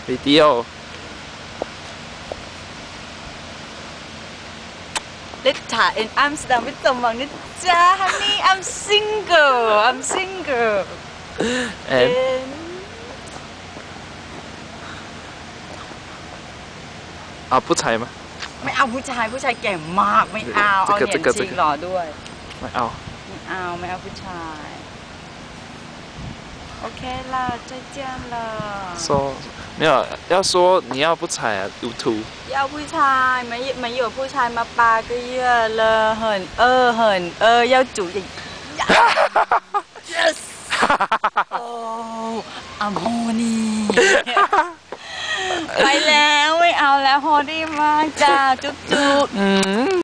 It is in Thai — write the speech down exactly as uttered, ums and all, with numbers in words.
video Later in Amsterdam with someone honey I'm single I'm single and and 啊不才吗ไม่เอาผู้ชายผู้ชายแก่มากไม่เอาเอาเหนียนชิงหล่อด้วยไม่เอาไม่เอาไม่เอาผู้ชายโอเค啦再见了说没有要说你要不踩啊有图要ผู้ชายไม่ไม่有ผู้ชายมาปาก็เยอะเลยเหินเออเหินเออ要主人 yes โอ้อโมนี่ไปแล้วไม่เอาแล้วฮอดี้มากจ้าจุ๊บจุ๊บ